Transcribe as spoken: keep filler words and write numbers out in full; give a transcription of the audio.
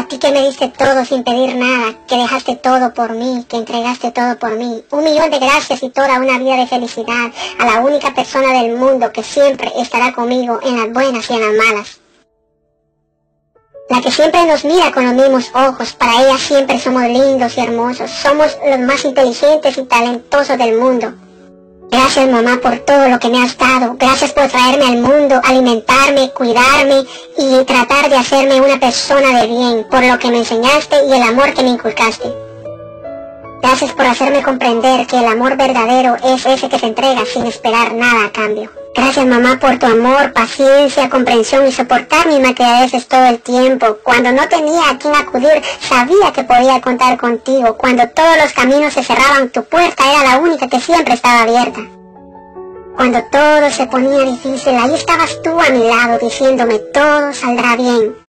ti que me diste todo sin pedir nada, que dejaste todo por mí, que entregaste todo por mí. Un millón de gracias y toda una vida de felicidad a la única persona del mundo que siempre estará conmigo en las buenas y en las malas. La que siempre nos mira con los mismos ojos, para ella siempre somos lindos y hermosos, somos los más inteligentes y talentosos del mundo. Gracias, mamá, por todo lo que me has dado. Gracias por traerme al mundo, alimentarme, cuidarme y tratar de hacerme una persona de bien, por lo que me enseñaste y el amor que me inculcaste. Gracias por hacerme comprender que el amor verdadero es ese que se entrega sin esperar nada a cambio. Gracias, mamá, por tu amor, paciencia, comprensión y soportar mis maquillajes todo el tiempo. Cuando no tenía a quién acudir, sabía que podía contar contigo. Cuando todos los caminos se cerraban, tu puerta era la única que siempre estaba abierta. Cuando todo se ponía difícil, ahí estabas tú a mi lado diciéndome todo saldrá bien.